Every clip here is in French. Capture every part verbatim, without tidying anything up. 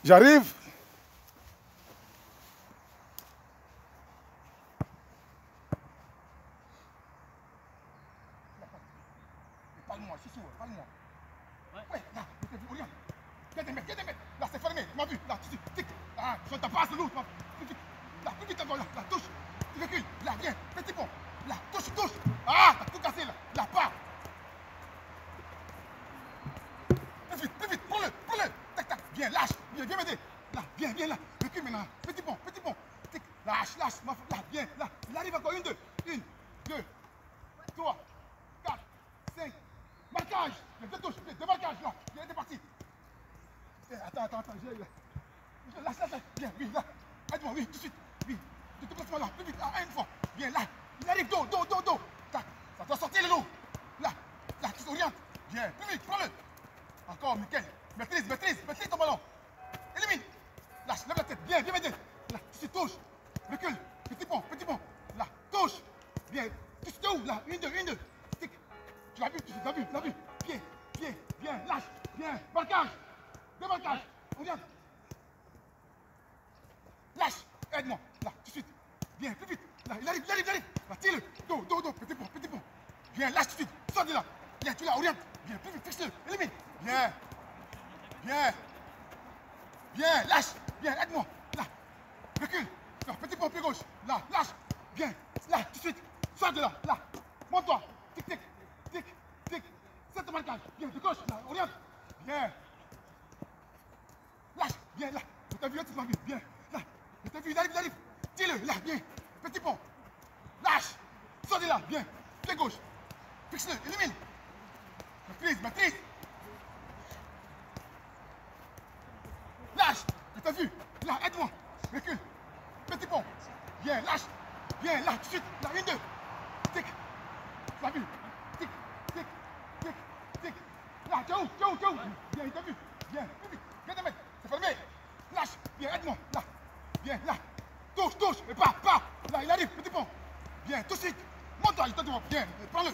J'arrive. Parle-moi, je suis sourd, parle-moi. Ouais, là, regarde. Viens des mètres, viens des mètres. Là, c'est fermé, tu m'as vu. Là, tu tic. Ah, je te passe l'eau, tu m'as vu. Plus vite. Là, plus vite encore, là, là, touche. Tu recules. Là, viens, petit pont. Là, touche, touche. Ah, t'as tout cassé, là. Là, pas. Plus vite, plus vite, prends-le, prends-le. Tac, tac, viens, lâche. Viens, viens m'aider. Là, viens, viens, là. Recule maintenant. Petit pont, petit pont. Tic, lâche, lâche. Là, viens, là. Il arrive encore, une, deux. Une, deux, trois, quatre, cinq. Marquage. Viens, deux touches, viens, deux marquages, là. Viens, t'es parti. Attends, attends, attends, j'ai... Lâche, lâche, lâche. Viens, oui, là. Aide-moi, oui, tout de suite. Oui. Tu te places là, plus vite, à une fois. Viens, là. Il arrive, dos, dos, dos, dos. Tac. Ça doit sortir le lot. Là. Là, tu t'orientes. Viens, plus vite, prends-le. Encore, nickel. Maîtrise, maîtrise, maîtrise ton ballon. Élimine. Lâche, lève la tête. Viens, viens m'aider. Là, tu te touches. Recule. Petit pont, petit pont. Là, touche. Viens. Tu te où? Là, une, deux, une, deux. Tic. Tu l'as vu, tu l'as vu, tu l'as vu. Pied, pied, viens, lâche. Viens, marquage. Démarquage. Regarde. Lâche. Aide-moi. Là, tout de suite. Viens, plus vite. Là, il arrive, il arrive, il arrive. Là, tire-le. Dos, dos, dos. Petit pont, petit pont. Viens, lâche tout de suite. Sors de là. Viens, tu l'as, oriente. Viens, plus vite, fixe-le. Élimine. Viens. Viens. Viens, lâche. Viens, aide-moi. Là. Recule. Non, petit pont, pied gauche. Là, lâche. Viens. Là, tout de suite. Sors de là. Là. Monte-toi. Tic, tic. Tic, tic. C'est ton marquage. Viens, de gauche. Là, oriente. Viens. Lâche, viens là. Je t'ai vu, tu m'as vu. Viens, là. Je t'ai vu, il arrive, il arrive. Tire-le, là, viens. Petit pont. Lâche. Sors de là, viens. Pied gauche. Fixe-le, élimine. Maîtrise, maîtrise. Lâche. Je t'ai vu. Là, aide-moi. Recule. Petit pont. Viens, lâche. Viens, là, tout de suite. Là, une, deux. Tic. Tu l'as vu. Tic, tic, tic, tic. Là, tu es où, tu es où, tu es où. Viens, il t'a vu. Viens, plus vite. Viens de mettre. C'est fermé. Lâche. Viens, aide-moi. Là. Viens, là. Touche, touche. Mais pas, pas. Là, il arrive. Petit pont. Viens, tout de suite. Monte-toi, il t'a devant. Viens, prends-le.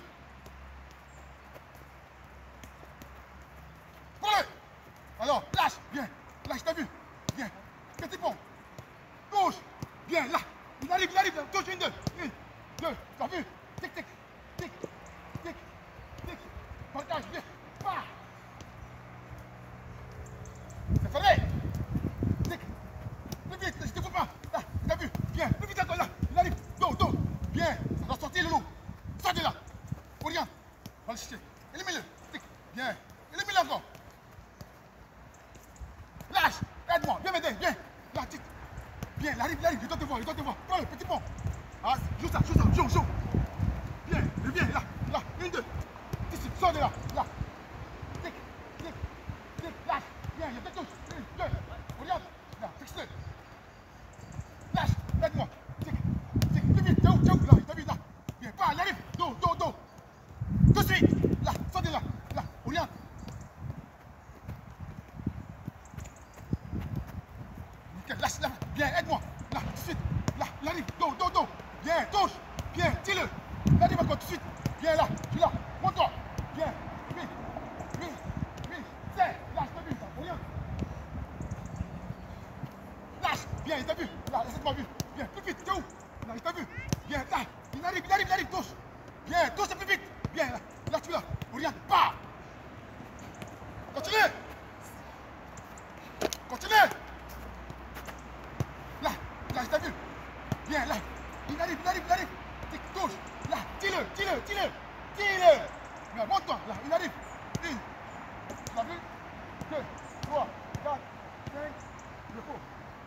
Prends-le. Alors, lâche. Viens. Lâche, t'as vu. Viens. Petit pont. Touche. Viens, là. Il arrive, il arrive. Là. Touche, une, deux. Une, deux. T'as vu. Tic, tic. Tic, tic, tic. Partage, viens. Pas. C'est fermé. Tic. Plus vite, je te vois pas. Là, t'as vu. Viens, plus vite encore là. Il arrive. Dos, dos. Viens. Ça doit sortir le lot. Sors de là. Oriente. Va le chercher. Élimine-le. Tic. Viens. Élimine-le encore. Lâche. Aide-moi. Viens m'aider. Viens. Là, tic. Viens, il arrive, il arrive. Il doit te voir, il doit te voir. Prends le petit pont. Ah, joue ça, joue ça. Joue, joue. Viens, reviens. Là, là. Une, deux. Ici, sors de là. Là. Tic, tic, tic. Lâche. Viens, il y a deux touches. Une, deux. Regarde. Là, fixe-le. Lâche. Aide-moi. Tic, tic. Plus vite. T'es où, t'es où. Là, il t'a vu, là. Viens, pas, il arrive. Dos, dos, dos. Tout de suite. Là, sors de là. Là, regarde. Nickel, lâche, lâche. Viens, aide-moi. Là, tout de suite. Là, il arrive. Dos, dos, dos. Viens, touche. Viens, tire-le. Il arrive encore tout de suite. Viens là. Tu es là. Monte-toi. Viens. Oui. Oui. Oui. C'est. Lâche, t'as vu. Regarde. Lâche. Viens, il t'a vu. Là, laisse-moi vu. Viens, plus vite. T'es où? Là, il t'a vu. Viens, là. Il arrive, il arrive, il arrive. Touche. Viens, touche plus vite. Viens, là. Là, tu es là. Regarde. Pas. Continue. Continue. Là. Là, je t'ai vu. Viens, là. Il arrive, il arrive, il arrive. Tic, touche. Là. Tire-le, tire-le, tire-le. Tire-le. Viens, monte-toi. Là, il arrive. Une. Tu l'as vu? Deux. Trois. Quatre. Cinq. Le pot.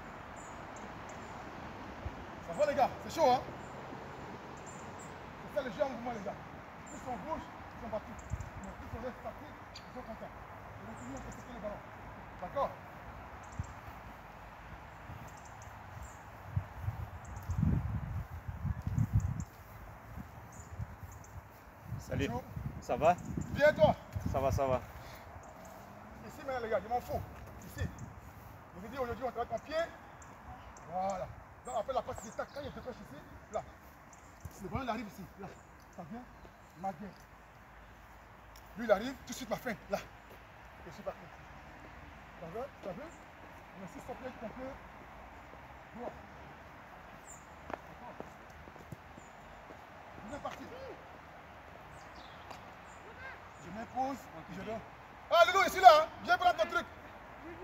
Ça va les gars, c'est chaud hein. C'est ça le jeu en mouvement les gars. Plus on bouge, plus on bat tout. Mais plus on laisse partir, ils sont contents. Ils vont toujours tester le ballon. D'accord? Salut, ça va? Bien toi? Ça va, ça va. Ici maintenant les gars, je m'en fous. Ici. Je vous dis aujourd'hui on travaille ton pied. Voilà. Donc après la passe des tacs, quand il y a deux coches ici, là. Si le ballon il arrive ici, là. Ça vient, ma bien. Lui il arrive, tout de suite ma fin, là. Et je suis parti. T'as vu? T'as vu? On a six cents pieds complet. Bon. On est parti. Je m'impose. Je donne. Ah, Loulou, ici là. Hein. Viens prendre ton truc.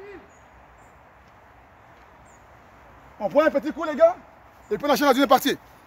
On prend un petit coup, les gars. Et puis on enchaîne la deuxième partie.